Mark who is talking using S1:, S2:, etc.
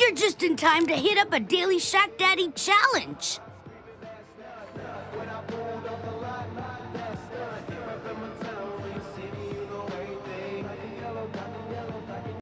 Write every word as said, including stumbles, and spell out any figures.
S1: You're just in time to hit up a Daily Shack Daddy challenge.